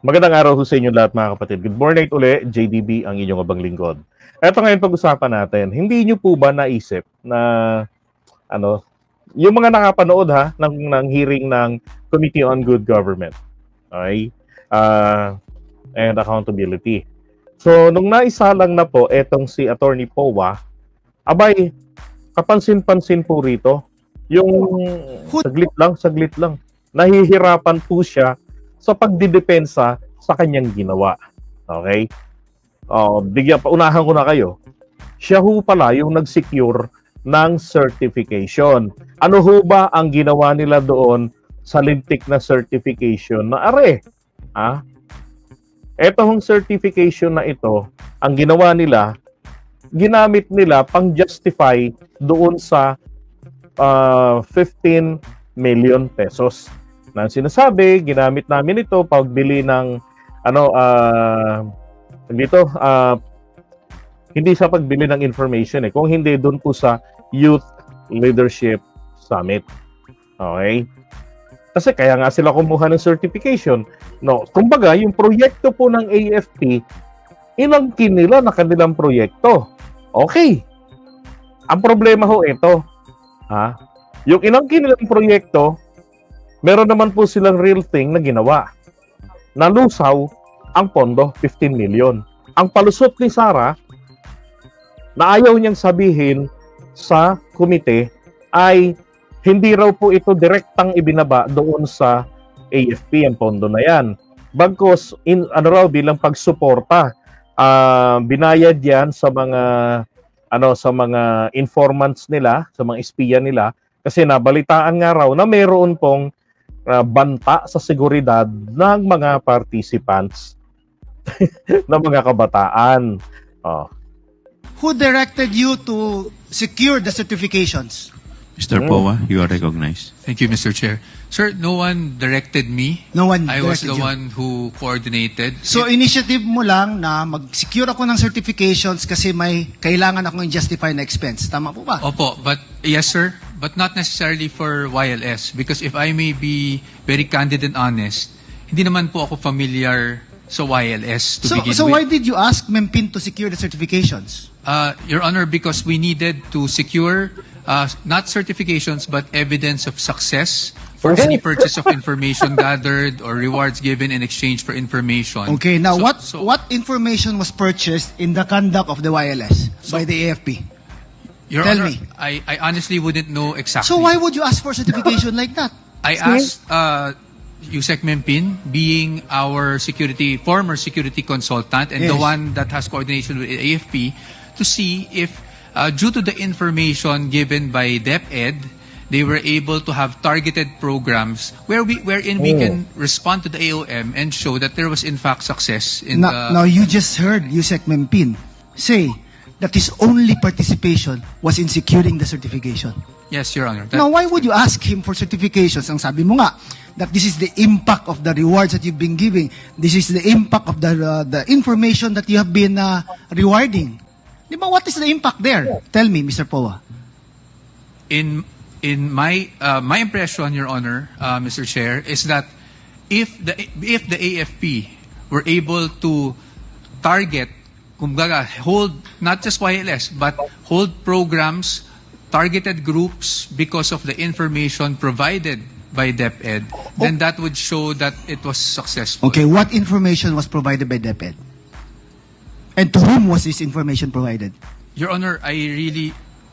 Magandang araw sa inyo lahat mga kapatid. Good morning uli, JDB ang inyong abang lingkod. Ito ngayon pag-usapan natin, hindi nyo po ba naisip na yung mga nakapanood ng hearing ng Committee on Good Government, okay? And Accountability. So nung naisalang na po etong si Attorney Powa, abay, kapansin-pansin po rito, yung saglit lang, nahihirapan po siya sa pagdidepensa sa kanyang ginawa. Okay? Unahan ko na kayo. Siya ho pala yung nag-secure ng certification. Ano ho ba ang ginawa nila doon sa lintik na certification na are? Ito hong certification na ito, ang ginawa nila, ginamit nila pang-justify doon sa 15 million pesos. Na sinasabi, ginamit namin ito pagbili ng hindi sa pagbili ng information kung hindi doon po sa Youth Leadership Summit. Okay? Kasi kaya nga sila kumuha ng certification. No, kumbaga yung proyekto po ng AFP, inangkin nila na kanilang proyekto. Okay. Ang problema ho ito, yung inangkin nilang proyekto, meron naman po silang real thing na ginawa. Nalusaw ang pondo, 15 million. Ang palusot ni Sara, na ayaw niyang sabihin sa komite, ay hindi raw po ito direktang ibinaba doon sa AFP, ang pondo na yan. Bagkos, bilang pagsuporta, binayad yan sa mga informants nila, sa mga espiya nila, kasi nabalitaan nga raw na mayroon pong banta sa seguridad ng mga participants ng mga kabataan. Who directed you to secure the certifications? Mr. Powa, you are recognized. Thank you, Mr. Chair. Sir, no one directed me. No one I was directed the you. one who coordinated. So, initiative mo lang na mag-secure ako ng certifications kasi may kailangan akong i-justify na expense. Tama po ba? Opo, but yes, sir. But not necessarily for YLS. Because if I may be very candid and honest, hindi naman po ako familiar sa YLS to begin with. So why did you ask Mempin to secure the certifications? Your Honor, because we needed to secure not certifications but evidence of success for any purchase of information gathered or rewards given in exchange for information. Okay, now what information was purchased in the conduct of the YLS by the AFP? Your Tell Honor, me. I honestly wouldn't know exactly. So why would you ask for certification like that? I asked Yusek Mempin, being our former security consultant and the one that has coordination with AFP, to see if due to the information given by DepEd, they were able to have targeted programs wherein we can respond to the AOM and show that there was in fact success in Now you just heard Yusek Mempin say that his only participation was in securing the certification. Yes, Your Honor. Now, why would you ask him for certifications? Ang sabi mo nga, that this is the impact of the rewards that you've been giving. This is the impact of the information that you have been rewarding. Di ba, what is the impact there? Tell me, Mr. Powa. In my impression, Your Honor, Mr. Chair, is that if the AFP were able to target, hold not just YLS, but hold programs, targeted groups because of the information provided by DepEd, then that would show that it was successful. Okay, what information was provided by DepEd? And to whom was this information provided? Your Honor, I really,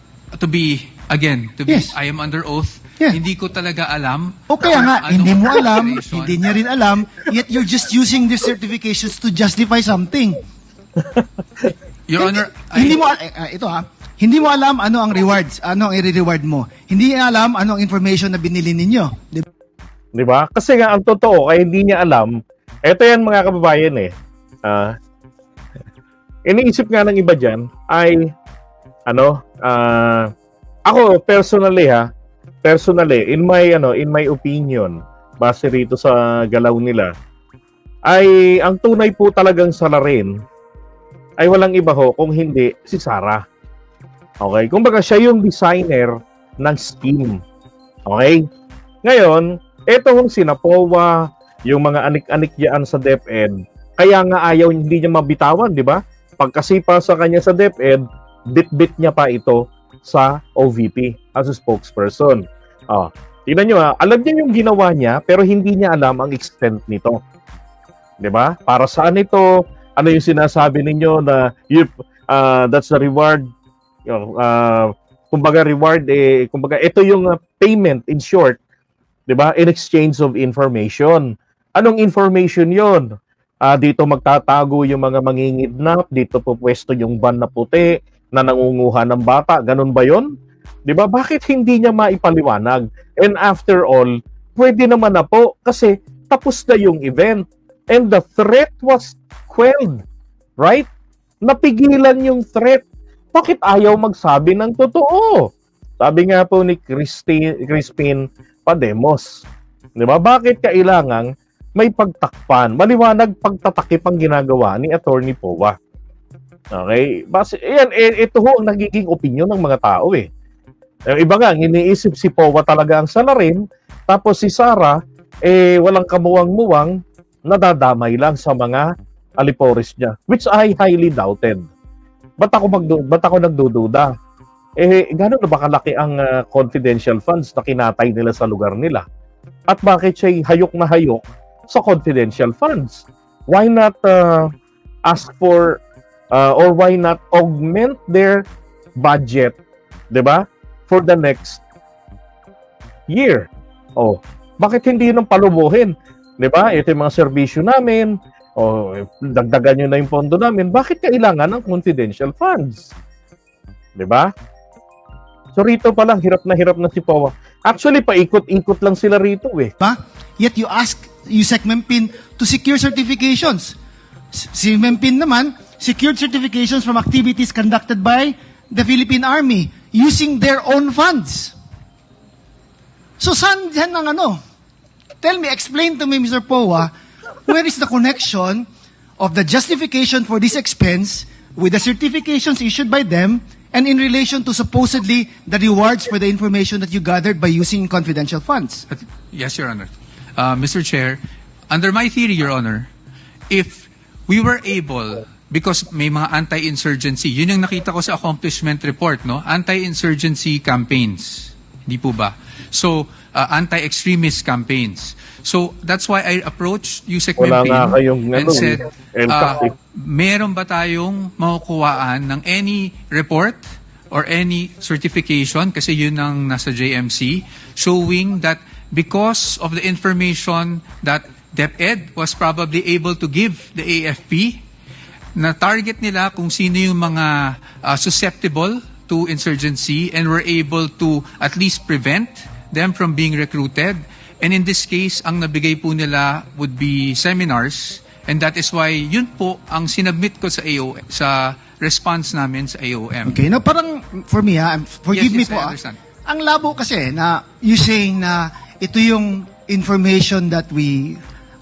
Yes. I am under oath. Yeah. Hindi ko talaga alam. Okay nga, hindi mo alam, hindi niya rin alam, yet you're just using these certifications to justify something. Your Honor, hindi mo alam ano ang rewards, ano ang i-reward mo. Hindi niya alam ano ang information na binili ninyo. Di ba? Kasi nga ang totoo kaya hindi niya alam. Ito yan mga kababayan iniisip nga ng iba diyan ay ako personally in my opinion, base rito sa galaw nila, ay ang tunay po talagang salarin ay walang iba kung hindi si Sara. Okay? Kumbaga siya yung designer ng scheme. Okay? Ngayon, eto hong sina Powa, yung mga anik-anik diyan sa DepEd. Kaya nga ayaw hindi niya mabitawan, di ba? Pagkasipa sa kanya sa DepEd, bit-bit niya pa ito sa OVP as a spokesperson. Tingnan nyo, alam niya yung ginawa niya, pero hindi niya alam ang extent nito. Di ba? Para saan ito? Ano yung sinasabi ninyo na that's the reward? Kumbaga reward, kumbaga ito yung payment in short, di ba? In exchange of information. Anong information yon? Dito magtatago yung mga mangingidnap, dito po pwesto yung van na puti na nangunguha ng bata. Ganun ba yon? Di ba? Bakit hindi niya maipaliwanag? And after all, pwede naman na po kasi tapos na yung event. And the threat was quelled. Right? Napigilan yung threat. Bakit ayaw magsabi ng totoo? Sabi nga po ni Crispin Pademos. Di ba? Bakit kailangang may pagtakpan? Maliwanag pagtatakip ang ginagawa ni Attorney Powa. Okay? Ito ho ang nagiging opinion ng mga tao eh. Iba nga, iniisip si Powa talaga ang salarin, tapos si Sara, walang kamuwang-muwang, nadadamay lang sa mga alipores niya, which I highly doubted. Ba't ako nagdududa? Gano'n na ba kalaki ang confidential funds na kinatay nila sa lugar nila? At bakit siya'y hayok na hayok sa confidential funds? Why not ask for or why not augment their budget, 'di ba? For the next year. Bakit hindi nang palubuhin? 'Di ba? Ito yung mga serbisyo namin. Dagdagan nyo na yung pondo namin. Bakit kailangan ng confidential funds? 'Di ba? So rito pa lang, hirap na si Powa. Actually, paikot-ikot lang sila rito eh. Yet you ask Yusek Mempin to secure certifications. Si Mempin naman, secured certifications from activities conducted by the Philippine Army using their own funds. So saan dyan ang ano? Tell me, explain to me, Mr. Powa, where is the connection of the justification for this expense with the certifications issued by them and in relation to supposedly the rewards for the information that you gathered by using confidential funds? Yes, Your Honor. Mr. Chair, under my theory, Your Honor, if we were able, because may mga anti-insurgency, yun yung nakita ko sa accomplishment report, no? Anti-insurgency campaigns. Hindi po ba? So, anti-extremist campaigns. So, that's why I approached Yusek Mempin and said, meron ba tayong makukuhaan ng any report or any certification, kasi yun ang nasa JMC, showing that because of the information that DepEd was probably able to give the AFP, na target nila kung sino yung mga susceptible to insurgency and were able to at least prevent them from being recruited. And in this case, ang nabigay po nila would be seminars, and that is why yun po ang sinubmit ko sa sa response namin sa AOM. Okay, now parang for me forgive me yes, po I understand. Ang labo kasi na you saying na ito yung information that we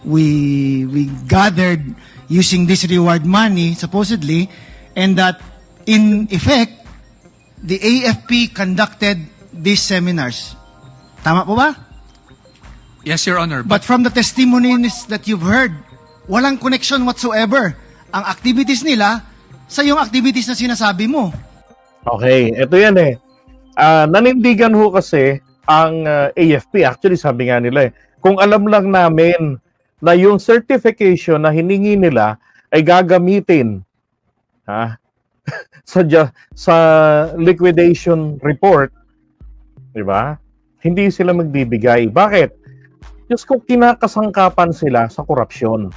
gathered using this reward money supposedly, and that in effect the AFP conducted these seminars. Tama po ba? Yes, Your Honor. But from the testimonies that you've heard, walang connection whatsoever ang activities nila sa yung activities na sinasabi mo. Okay, ito yan eh. Nanindigan ho kasi ang AFP. Actually, sabi nga nila eh, kung alam lang namin na yung certification na hiningi nila ay gagamitin sa liquidation report, di ba? Hindi sila magbibigay. Bakit? Just kung kinakasangkapan sila sa korupsyon.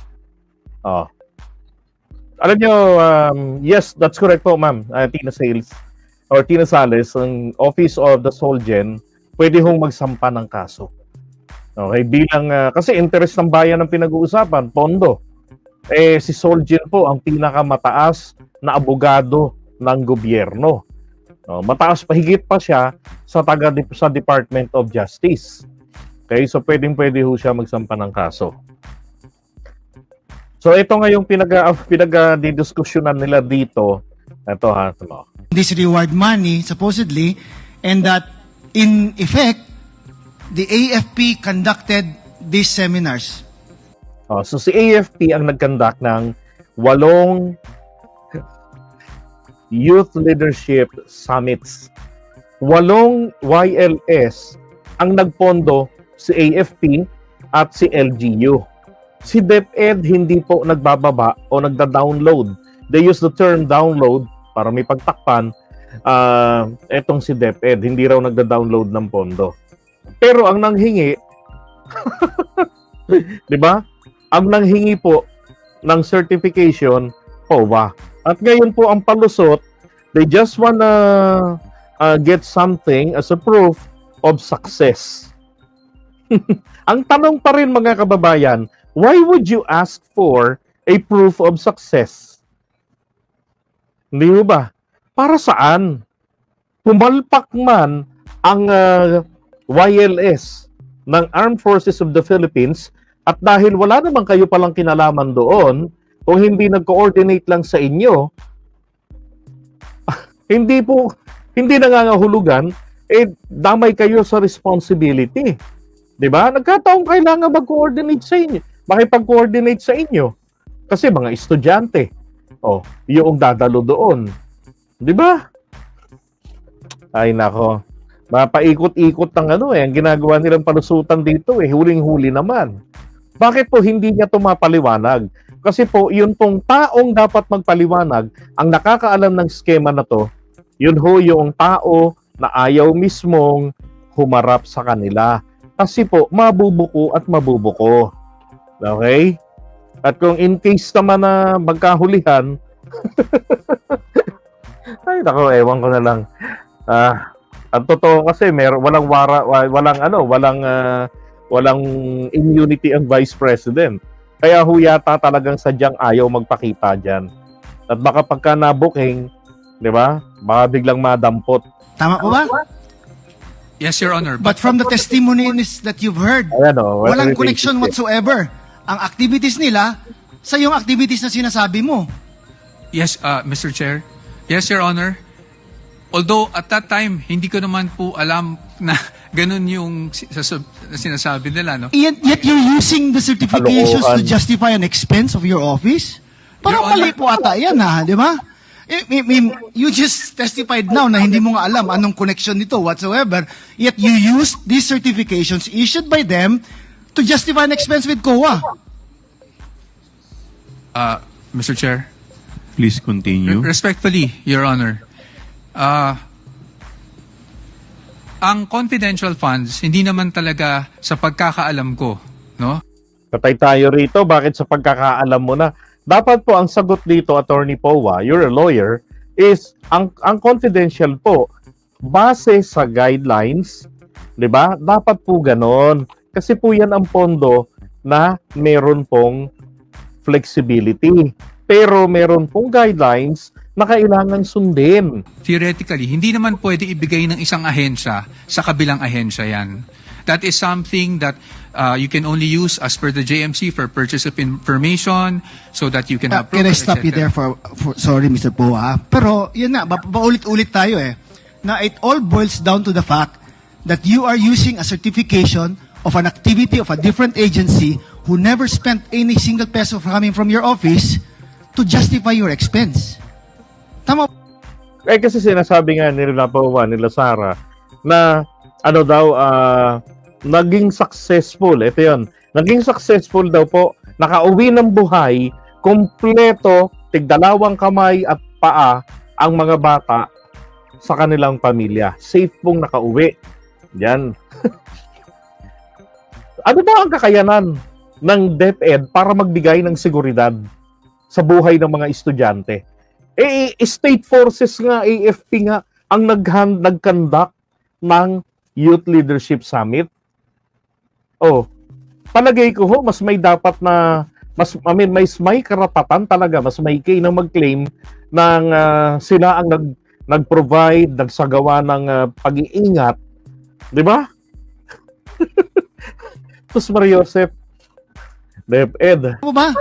Alam nyo, yes, that's correct po, ma'am. Tina Sales, ang Office of the Solgen, pwede hong magsampa ng kaso. Okay, bilang, kasi interest ng bayan ang pinag-uusapan, pondo. Si Solgen po ang pinakamataas na abogado ng gobyerno. Mataas pa, higit pa siya sa Department of Justice. Okay, so pwede ho siya magsampa ng kaso. So ito nga yung pinag-didiskusyonan nila dito. Ito This reward money, supposedly, and that in effect, the AFP conducted these seminars. So si AFP ang nag-conduct ng 8 Youth Leadership Summits. 8 YLS ang nagpondo, si AFP at si LGU. Si DepEd hindi po nagbababa o nagda-download. They use the term download para may pagtakpan. Etong si DepEd, hindi raw nagda-download ng pondo. Pero ang nanghingi, di ba? Ang nanghingi po ng certification, POA. At ngayon po ang palusot, they just wanna get something as a proof of success. Ang tanong pa rin mga kababayan, why would you ask for a proof of success? Hindi mo ba? Para saan? Pumalpak man ang YLS ng Armed Forces of the Philippines at dahil wala naman kayo palang kinalaman doon, kung hindi nag-coordinate lang sa inyo, hindi nangangahulugan, damay kayo sa responsibility. Diba? Nagkataong kailangan mag-coordinate sa inyo, makipag-coordinate sa inyo. Kasi mga estudyante, yung dadalo doon. Diba? Ay nako. Mapaikot-ikot ng ang ginagawa nilang palusutan dito huling-huli naman. Bakit po hindi niya tumapaliwanag? Kasi po, yun pong taong dapat magpaliwanag, ang nakakaalam ng skema na to, yun yung tao na ayaw mismong humarap sa kanila. Kasi po, mabubuko at mabubuko. Okay? At kung in case naman na magkahulihan, ay nako, ewan ko na lang. Ang totoo kasi walang immunity ang Vice President. Kaya yata talagang sadyang ayaw magpakita diyan. At baka pagka nabuking, 'di ba? Baka biglang madampot. Tama po ba? Yes, Your Honor. But from the testimonies that you've heard, walang connection whatsoever ang activities nila sa yung activities na sinasabi mo. Yes, Mr. Chair. Yes, Your Honor. Although at that time, hindi ko naman po alam na ganun yung sinasabi nila, no? Yet you're using the certifications to justify an expense of your office? Parang mali po ata yan, di ba? You just testified now na hindi mo nga alam anong connection nito whatsoever, yet you use these certifications issued by them to justify an expense with COA. Mr. Chair. Please continue. Respectfully, Your Honor. Ang confidential funds, hindi naman talaga sa pagkakaalam ko, no? Patay tayo rito, bakit sa pagkakaalam mo na? Dapat po ang sagot dito, Attorney Powa, you're a lawyer, is ang confidential po, base sa guidelines, di ba? Dapat po ganon. Kasi po yan ang pondo na meron pong flexibility. Pero meron pong guidelines na kailangan sundin. Theoretically, hindi naman pwede ibigay ng isang ahensya sa kabilang ahensya yan. That is something that you can only use as per the JMC for purchase of information so that you can have Can I stop you there for sorry, Mr. Poa? Pero yun na, paulit-ulit tayo na it all boils down to the fact that you are using a certification of an activity of a different agency who never spent any single peso coming from your office to justify your expense. Tama. Kasi sinasabi nga nila Powa, nila Sara, na naging successful. Ito yun. Naging successful daw po. Nakauwi ng buhay, kompleto, tigdalawang kamay at paa ang mga bata sa kanilang pamilya. Safe pong nakauwi. Yan. Ano ba ang kakayanan ng DepEd para magbigay ng seguridad sa buhay ng mga estudyante? State forces nga, AFP nga, ang nag-conduct ng Youth Leadership Summit. Palagay ko mas may dapat na, may karapatan talaga, mas may na mag-claim ng sila ang nag-provide, nagsagawa ng pag-iingat. Di ba? Tapos Maria Joseph, DepEd. Ano ba?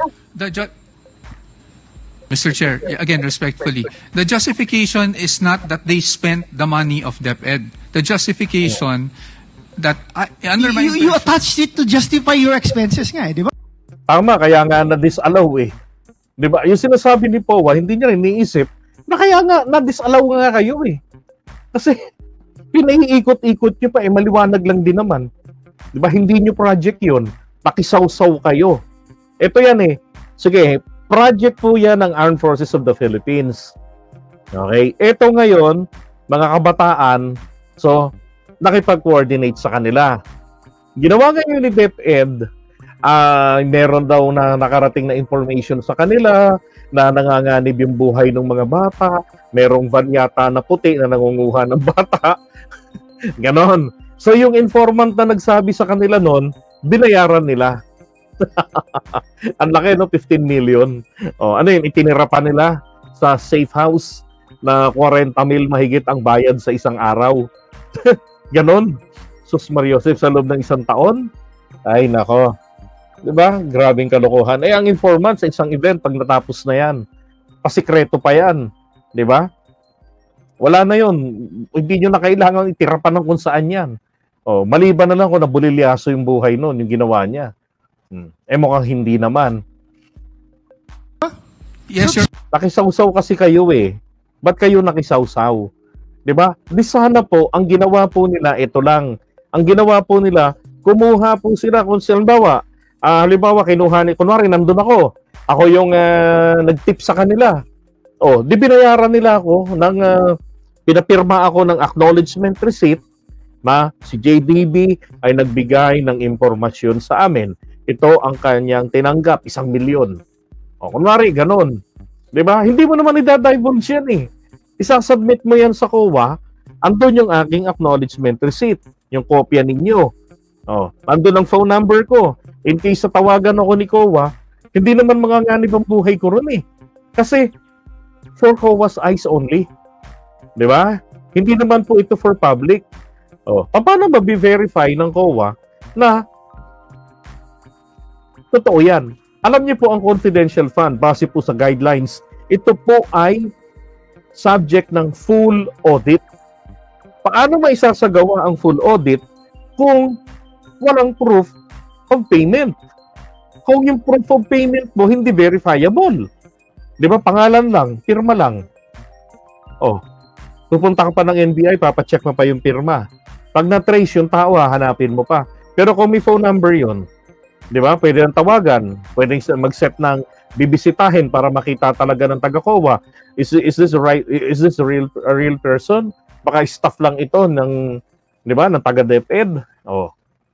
Mr. Chair, again, respectfully, the justification is not that they spent the money of DepEd. The justification that under my you attached it to justify your expenses nga, di ba? Tama, kaya nga na-disallow eh. Di ba? Yung sinasabi ni POA, hindi niya rin iniisip na kaya nga na-disallow nga kayo eh. Kasi pinaiikot-ikot nyo pa eh, maliwanag lang din naman. Di ba? Hindi nyo project yun. Pakisawsaw kayo. Ito yan eh. Sige, project po yan ng Armed Forces of the Philippines. Okay? Ito ngayon, mga kabataan, so, nakipag-coordinate sa kanila. Ginawa ngayon ni DepEd, meron daw na nakarating na information sa kanila na nanganganib yung buhay ng mga bata, merong van yata na puti na nangunguha ng bata. Ganon. So yung informant na nagsabi sa kanila noon, binayaran nila. Ang laki, no? 15 million. O, ano yun, itinira pa nila sa safe house na 40 mil mahigit ang bayad sa isang araw. Ganon. Sus Mariosep, sa loob ng isang taon? Ay, nako. Diba? Grabing kalokohan. Eh, ang informant sa isang event, pag natapos na yan, pasikreto pa yan. Diba? Wala na yun. Hindi nyo na kailangan itira pa ng kung saan yan. O, maliban na lang kung nabulilyaso yung buhay nun, yung ginawa niya. Eh, mukhang hindi naman. Yes, sir. Nakisawsaw kasi kayo eh. Ba't kayo nakisawsaw? Diba? Di sana po, ang ginawa po nila, ito lang. Ang ginawa po nila, kumuha po sila kung halimbawa, kinuha ni, kunwari, nandun ako. Ako yung nag-tip sa kanila. O, di binayaran nila ako ng, pinapirma ako ng acknowledgement receipt na si JDB ay nagbigay ng impormasyon sa amin. Ito ang kanyang tinanggap, 1 milyon. O, kunwari, ganun. Diba? Hindi mo naman i-divulge yan eh. Isasubmit mo yan sa COA, andun yung aking acknowledgement receipt, yung kopya ninyo. O, andun ang phone number ko. In case sa tawagan ako ni COA, hindi naman manganganib ang buhay ko ron eh. Kasi, for COA's eyes only. Di ba? Hindi naman po ito for public. O, paano ba be-verify ng COA na totoo yan? Alam niyo po ang confidential fund, base po sa guidelines, ito po ay subject ng full audit. Paano maisasagawa ang full audit kung walang proof of payment? Kung yung proof of payment mo hindi verifiable. Di ba? Pangalan lang, pirma lang. Oh, pupunta ka pa ng NBI, papacheck mo pa yung pirma. Pag na-trace yung tao, hanapin mo pa. Pero kung may phone number yun, di ba? Pwede nang tawagan, pwede mag-set ng bibisitahin para makita talaga ng taga-COA. Is this right? Is this a real person? Baka staff lang ito ng, di ba, ng taga-DepEd. Oh.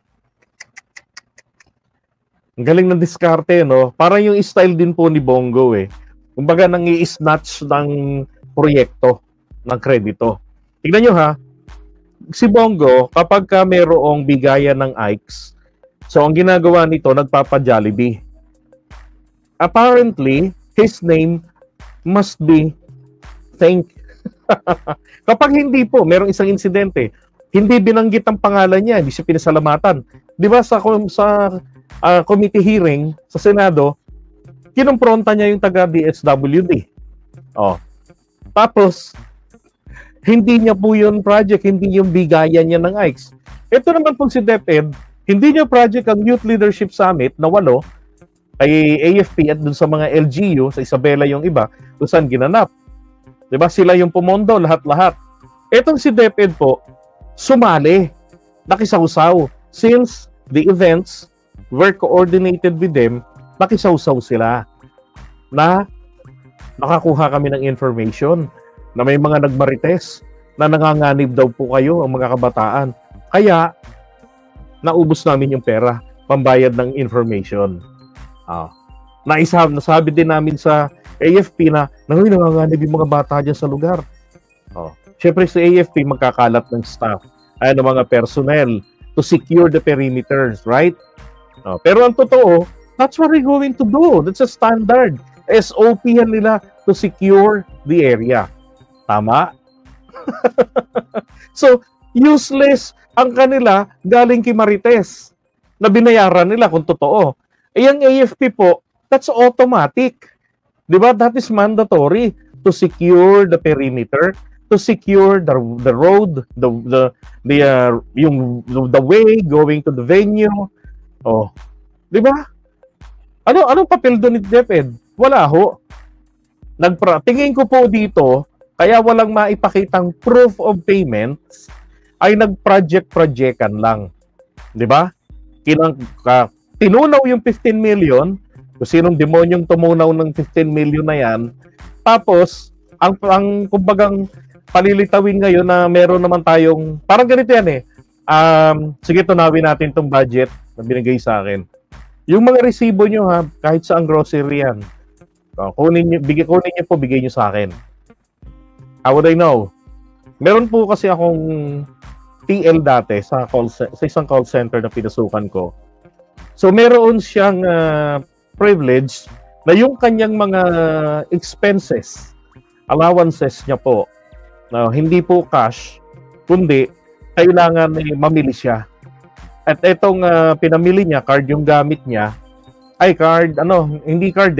Ang galing ng diskarte, no? Parang yung style din po ni Bongo eh. Kumbaga nang i-snatch ng proyekto ng kredito. Tignan nyo ha, si Bongo, kapag ka mayroong bigayan ng Ikes, so ang ginagawa nito, nagpapa-Jollibee. Apparently, his name must be Thank. Kapag hindi po, mayroong isang insidente, hindi binanggit ang pangalan niya, hindi siya pinasalamatan. Di ba sa committee hearing sa Senado, kinumpronta niya yung taga-DSWD. Oh. Tapos, hindi niya po yung project, hindi yung bigayan niya ng Ikes. Ito naman po si DepEd, hindi niya project ang Youth Leadership Summit na 8 kay AFP at dun sa mga LGU, sa Isabela yung iba, kung saan ginanap. Diba? Sila yung pumondo, lahat-lahat. Etong si DepEd po, sumali, nakisawsaw. Since the events were coordinated with them, nakisawsaw sila na nakakuha kami ng information na may mga nagmarites na nanganganib daw po kayo ang mga kabataan. Kaya, naubos namin yung pera, pambayad ng information. Nasabi din namin sa AFP na nanganganib yung mga bata dyan sa lugar. Siyempre sa AFP magkakalat ng staff ay ng mga personnel to secure the perimeters, right? Pero ang totoo, that's what we're going to do. That's a standard. SOP yan nila to secure the area. Tama? So, useless ang kanila galing kay Marites na binayaran nila kung totoo. Yung AFP po, that's automatic. Diba? That is mandatory to secure the perimeter, to secure the road, the way going to the venue. Oh, diba? Anong papel doon ni DepEd? Wala ho. Tingin ko po dito, kaya walang maipakitang proof of payments, ay nag-project-projectan lang. Di ba? Tinunaw yung 15 million, kung sinong demonyong tumunaw ng 15 million na yan, tapos, ang kumbagang palilitawin ngayon na meron naman tayong, parang ganito yan eh, sige, tunawin natin tong budget na binigay sa akin. Yung mga resibo nyo ha, kahit saang grocery yan, kunin nyo po, bigay nyo sa akin. How would I know? Meron po kasi akong TL dati sa isang call center na pinasukan ko. So meron siyang privilege na yung kanyang mga expenses, allowances niya po, na hindi po cash, kundi kailangan mamili siya. At itong pinamili niya, card yung gamit niya, hindi card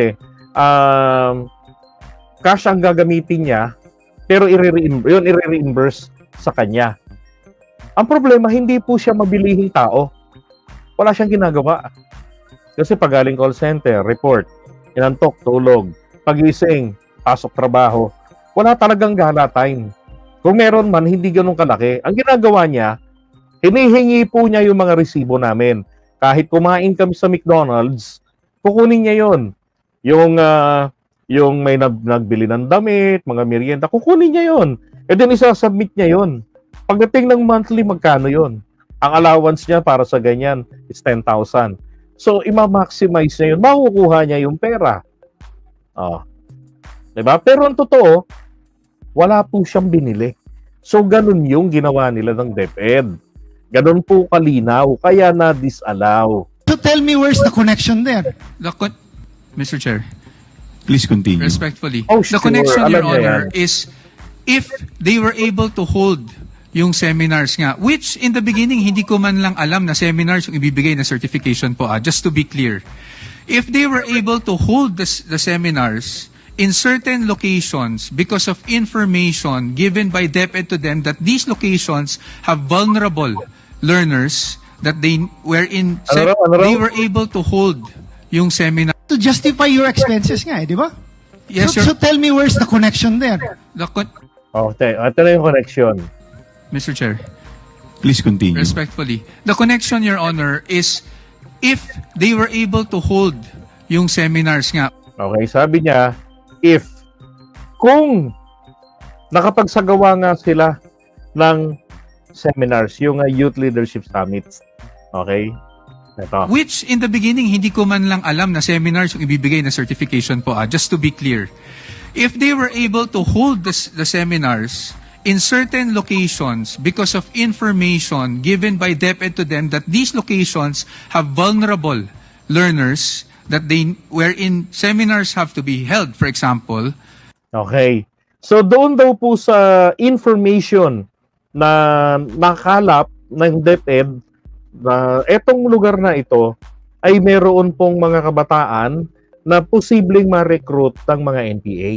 cash ang gagamitin niya, pero i-reimburse sa kanya. Ang problema, hindi po siya mabilihing tao. Wala siyang ginagawa. Kasi pag galing call center, report, inantok, tulog, pagising, pasok trabaho, wala talagang gala time. Kung meron man, hindi ganun kalaki. Ang ginagawa niya, hinihingi po niya yung mga resibo namin. Kahit kumain kami sa McDonald's, kukunin niya yon. Yung may nagbili ng damit, mga merienda, kukunin niya yon. E then isasubmit niya yon. Pagdating ng monthly, magkano yon? Ang allowance niya para sa ganyan is 10,000. So, ima-maximize niya yun. Makukuha niya yung pera. Diba? Pero ang totoo, wala po siyang binili. So, ganun yung ginawa nila ng DepEd. Ganun po kalinaw, kaya na-disallow. So tell me, where's the connection there? Mr. Chair, Please continue. respectfully, Oh, the sure. connection, Your Alam niya Honor, yan. is if they were able to hold yung seminars nga, which in the beginning, hindi ko man lang alam na seminars yung ibibigay na certification po, just to be clear. If they were able to hold the seminars in certain locations because of information given by DepEd to them that these locations have vulnerable learners, that they were they were able to hold yung seminar. To justify your expenses nga, di ba? Yes, So tell me, where's the connection there? Okay, ito na yung connection. Mr. Chair, Please continue. respectfully, the connection, Your Honor, is if they were able to hold yung seminars nga. Okay, sabi niya, kung nakapagsagawa nga sila ng seminars, yung Youth Leadership Summits. Okay? Ito. Which in the beginning, hindi ko man lang alam na seminars yung ibibigay na certification po, just to be clear. If they were able to hold the seminars in certain locations because of information given by DepEd to them that these locations have vulnerable learners, that they wherein seminars have to be held, for example. Okay. So doon daw po sa information na nakalap ng DepEd na etong lugar na ito ay meron pong mga kabataan na posibleng ma-recruit ng mga NPA.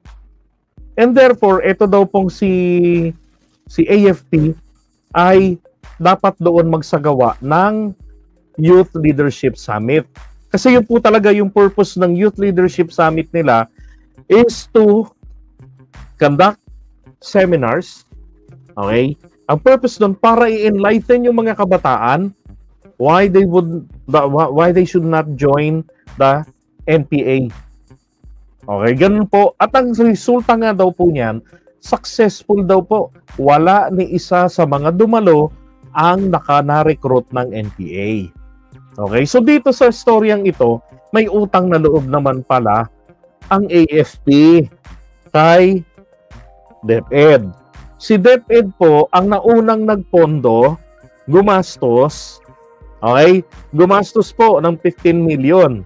And therefore, ito daw pong si AFP ay dapat doon magsagawa ng Youth Leadership Summit. Kasi yun po talaga yung purpose ng Youth Leadership Summit nila is to conduct seminars. Okay? Ang purpose doon para i-enlighten yung mga kabataan why they should not join the NPA. Okay, ganun po. At ang resulta nga daw po niyan, successful daw po. Wala ni isa sa mga dumalo ang na-recruit ng NPA. Okay, so dito sa storyang ito, may utang na loob naman pala ang AFP kay DepEd. Si DepEd po, ang naunang nagpondo, gumastos, okay? Gumastos po ng 15 million.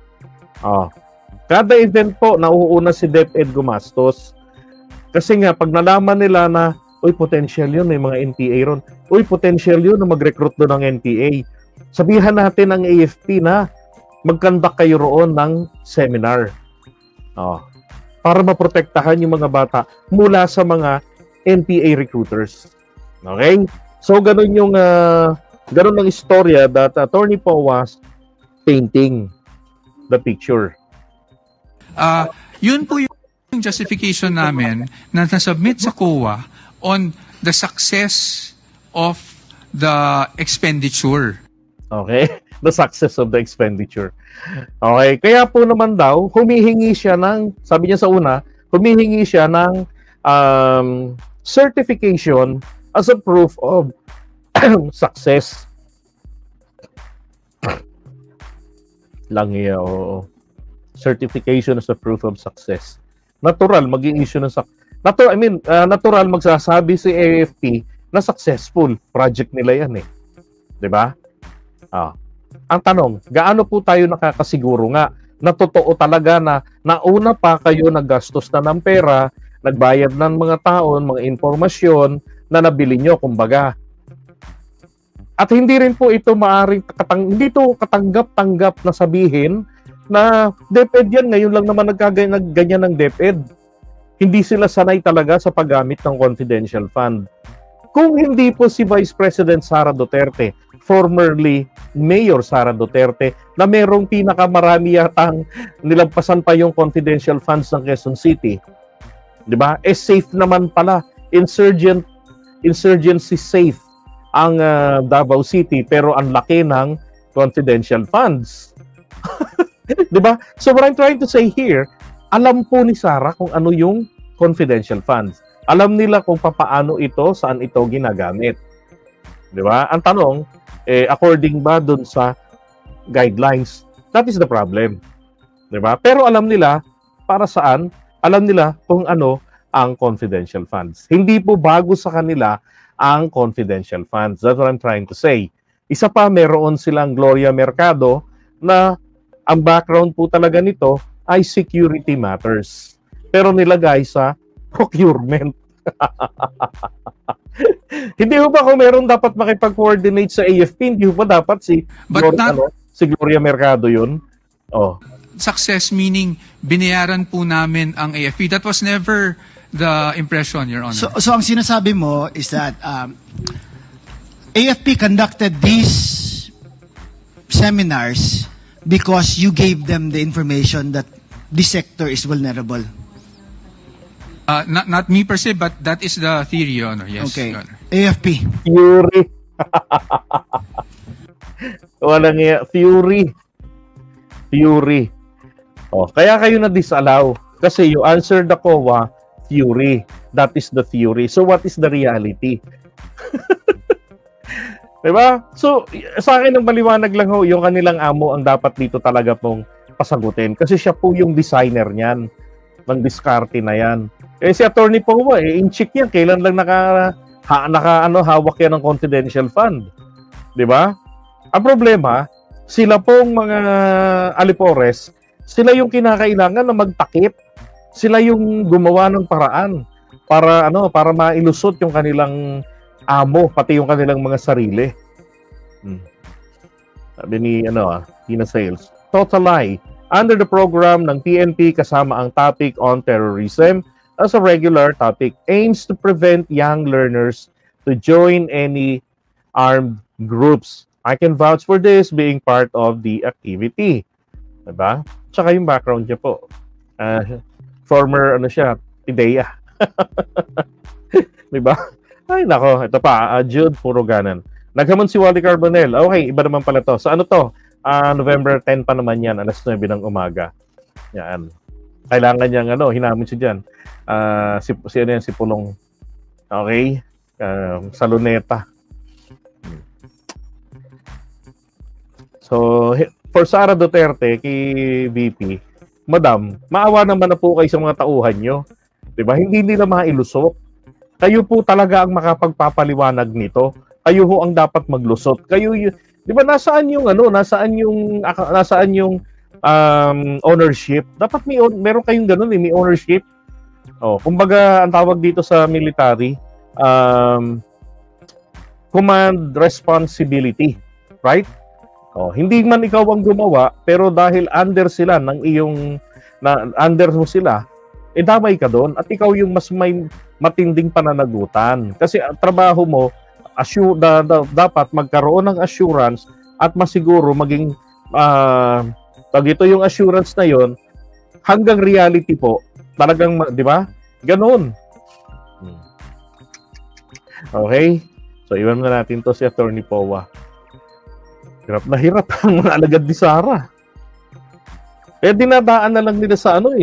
Kada event po, nauuna si DepEd gumastos. Kasi nga, pag nalaman nila na, uy, potential yun, may mga NPA ron. Uy, potential yun na mag-recruit doon ng NPA. Sabihan natin ang AFP na mag-conduct kayo roon ng seminar. Para maprotektahan yung mga bata mula sa mga NPA recruiters. Okay? So, ganun ang istorya that Attorney Poe was painting. the picture. Yun po yung justification namin na nasubmit sa COA on the success of the expenditure. Okay? The success of the expenditure. Okay? Kaya po naman daw, humihingi siya ng, sabi niya sa una, humihingi siya ng certification as a proof of success. Lang oo. Certification as a proof of success. Natural mag-i-issue ng natural magsasabi si AFP na successful project nila yan eh. 'Di ba? Ang tanong, gaano po tayo nakakasiguro nga na totoo talaga na nauna pa kayo naggastos na ng pera, nagbayad ng mga taon, mga impormasyon na nabili nyo, kumbaga. At hindi rin po ito maaring hindi ito katanggap-tanggap na sabihin na DepEd yan, ngayon lang naman nagganyan ng DepEd. Hindi sila sanay talaga sa paggamit ng confidential fund. Kung hindi po si Vice President Sara Duterte, formerly Mayor Sara Duterte, na merong pinakamarami yatang nilampasan pa yung confidential funds ng Quezon City. 'Di ba? Safe naman pala. Insurgency safe ang Davao City, pero ang laki ng confidential funds. 'Di ba? So what I'm trying to say here, alam po ni Sara kung ano yung confidential funds. Alam nila kung paano ito, saan ito ginagamit. 'Di ba? Ang tanong, according ba dun sa guidelines? That is the problem. 'Di ba? Pero alam nila para saan, alam nila kung ano ang confidential funds. Hindi po bago sa kanila ang confidential funds. That's what I'm trying to say. Isa pa, meron silang Gloria Mercado na ang background po talaga nito ay security matters. Pero nilagay sa procurement. Hindi mo ba kung meron dapat makipag-coordinate sa AFP, hindi mo ba dapat si Gloria Mercado yun? Oh. Success meaning binayaran po namin ang AFP. That was never the impression, Your Honor. So ang sinasabi mo is that AFP conducted these seminars because you gave them the information that this sector is vulnerable. Not me per se, but that is the theory, Your Honor. Yes, Okay. Your Honor. AFP. Fury. Walang Fury. Fury. Oh, kaya kayo na disallow kasi you answered the COA Fury. That is the theory. So what is the reality? Diba? So sa akin ang maliwanag lang ho, yung kanilang amo ang dapat dito talaga pong pasagutin kasi siya po yung designer niyan ng diskarte na yan. Si Attorney Powa, in-check yan. Kailan lang hawak yan ng confidential fund. Diba? Ang problema, sila pong mga alipores, sila yung kinakailangan na magtakip. Sila yung gumawa ng paraan para mailusot yung kanilang amo, pati yung kanilang mga sarili. Sabi ni Tina Sales, total lie. Under the program ng PNP kasama ang topic on terrorism as a regular topic aims to prevent young learners to join any armed groups. I can vouch for this being part of the activity. Diba? Tsaka yung background niya po. Former PIDEA. Diba? Ay nako, ito pa, Jude Puruganan. Naghamon si Wally Carbonell. Okay, iba naman pala to. So ano to? November 10 pa naman yan, alas 9 ng umaga. Yan. Kailangan niyang hinamon siya dyan. Si Pulong. Okay? Sa Luneta. So, for Sara Duterte, kay VP, Madam, maawa naman na po kayo sa mga tauhan nyo. Diba? Hindi nila mailusot. Kayo po talaga ang makapagpapaliwanag nito. Kayo ho ang dapat maglusot. Kayo di ba nasaan yung ownership? Dapat meron kayong ganun may ownership. Oh, kumbaga ang tawag dito sa military, command responsibility, right? Oh, hindi man ikaw ang gumawa, pero dahil under sila under mo sila, damay ka doon at ikaw yung mas may matinding pananagutan. Kasi ang trabaho mo, dapat magkaroon ng assurance at masiguro maging Pag ito yung assurance na yon, hanggang reality po, talagang, di ba? Ganon. Okay? So, iwan na natin to si Attorney Powa. Hirap na hirap ang mga alagad ni Sara. Kaya dinadaan na lang nila sa ano